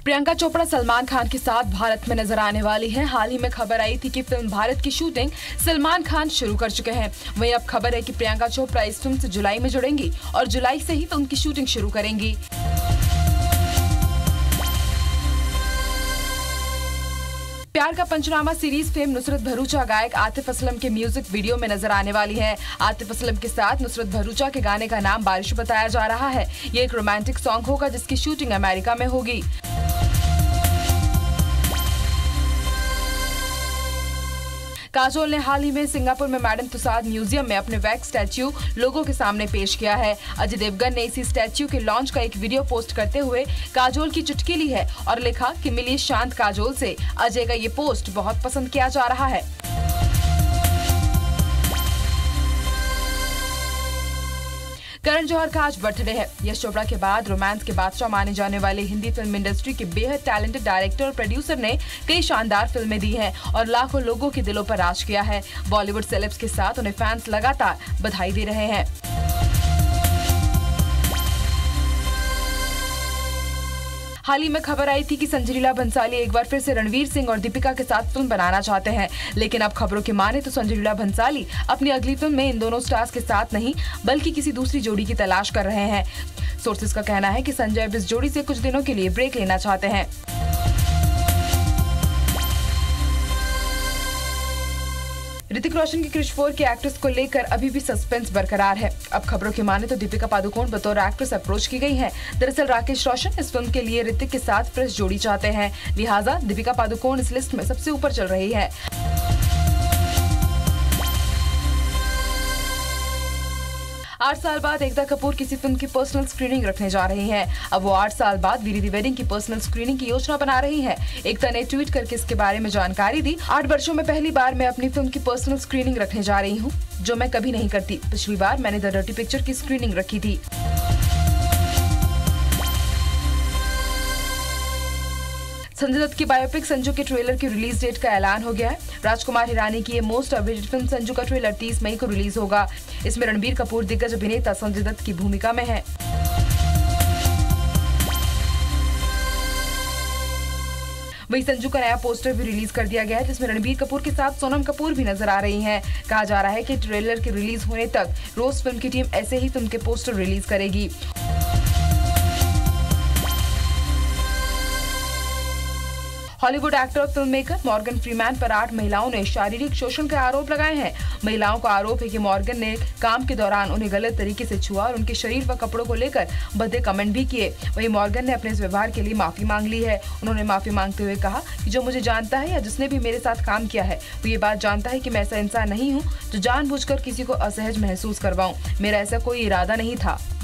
प्रियंका चोपड़ा सलमान खान के साथ भारत में नजर आने वाली हैं। हाल ही में खबर आई थी कि फिल्म भारत की शूटिंग सलमान खान शुरू कर चुके हैं। वहीं अब खबर है कि प्रियंका चोपड़ा इस फिल्म से जुलाई में जुड़ेंगी और जुलाई से ही फिल्म की शूटिंग शुरू करेंगी। प्यार का पंचनामा सीरीज फेम नुसरत भरूचा गायक आतिफ असलम के म्यूजिक वीडियो में नजर आने वाली है। आतिफ असलम के साथ नुसरत भरूचा के गाने का नाम बारिश बताया जा रहा है। ये एक रोमांटिक सॉन्ग होगा जिसकी शूटिंग अमेरिका में होगी। काजोल ने हाल ही में सिंगापुर में मैडम तुसाद म्यूजियम में अपने वैक्स स्टैच्यू लोगों के सामने पेश किया है। अजय देवगन ने इसी स्टैच्यू के लॉन्च का एक वीडियो पोस्ट करते हुए काजोल की चुटकी ली है और लिखा कि मिली शांत काजोल से। अजय का ये पोस्ट बहुत पसंद किया जा रहा है। करण जौहर का आज बर्थडे है। यश चोपड़ा के बाद रोमांस के बादशाह माने जाने वाले हिंदी फिल्म इंडस्ट्री के बेहद टैलेंटेड डायरेक्टर और प्रोड्यूसर ने कई शानदार फिल्में दी हैं और लाखों लोगों के दिलों पर राज किया है। बॉलीवुड सेलेब्स के साथ उन्हें फैंस लगातार बधाई दे रहे हैं। हाल ही में खबर आई थी कि संजय लीला भंसाली एक बार फिर से रणवीर सिंह और दीपिका के साथ फिल्म बनाना चाहते हैं, लेकिन अब खबरों की माने तो संजय लीला भंसाली अपनी अगली फिल्म में इन दोनों स्टार्स के साथ नहीं बल्कि किसी दूसरी जोड़ी की तलाश कर रहे हैं। सोर्सेज का कहना है कि संजय अब इस जोड़ी से कुछ दिनों के लिए ब्रेक लेना चाहते हैं। ऋतिक रोशन की क्रिश 4 के एक्ट्रेस को लेकर अभी भी सस्पेंस बरकरार है। अब खबरों की माने तो दीपिका पादुकोण बतौर एक्ट्रेस अप्रोच की गई हैं। दरअसल राकेश रोशन इस फिल्म के लिए ऋतिक के साथ फ्रेश जोड़ी चाहते हैं, लिहाजा दीपिका पादुकोण इस लिस्ट में सबसे ऊपर चल रही है। 8 साल बाद एकता कपूर किसी फिल्म की पर्सनल स्क्रीनिंग रखने जा रही हैं। अब वो 8 साल बाद वीरी दी वेडिंग की पर्सनल स्क्रीनिंग की योजना बना रही हैं। एकता ने ट्वीट करके इसके बारे में जानकारी दी। 8 वर्षों में पहली बार मैं अपनी फिल्म की पर्सनल स्क्रीनिंग रखने जा रही हूँ, जो मैं कभी नहीं करती। पिछली बार मैंने द डर्टी पिक्चर की स्क्रीनिंग रखी थी। संजय दत्त की बायोपिक संजू के ट्रेलर की रिलीज डेट का ऐलान हो गया है। राजकुमार हिरानी की ये मोस्ट अवेटेड फिल्म संजू का ट्रेलर 30 मई को रिलीज होगा। इसमें रणबीर कपूर दिग्गज अभिनेता संजय दत्त की भूमिका में है। वहीं संजू का नया पोस्टर भी रिलीज कर दिया गया है, जिसमें रणबीर कपूर के साथ सोनम कपूर भी नजर आ रही हैं। कहा जा रहा है कि ट्रेलर के रिलीज होने तक रोज फिल्म की टीम ऐसे ही फिल्म के पोस्टर रिलीज करेगी। हॉलीवुड एक्टर और फिल्म मेकर मॉर्गन फ्रीमैन पर 8 महिलाओं ने शारीरिक शोषण के आरोप लगाए हैं। महिलाओं का आरोप है कि मॉर्गन ने काम के दौरान उन्हें गलत तरीके से छुआ और उनके शरीर व कपड़ों को लेकर भद्दे कमेंट भी किए। वहीं मॉर्गन ने अपने इस व्यवहार के लिए माफी मांग ली है। उन्होंने माफी मांगते हुए कहा कि जो मुझे जानता है या जिसने भी मेरे साथ काम किया है वो ये बात जानता है कि मैं ऐसा इंसान नहीं हूँ जो जानबूझकर किसी को असहज महसूस करवाऊं। मेरा ऐसा कोई इरादा नहीं था।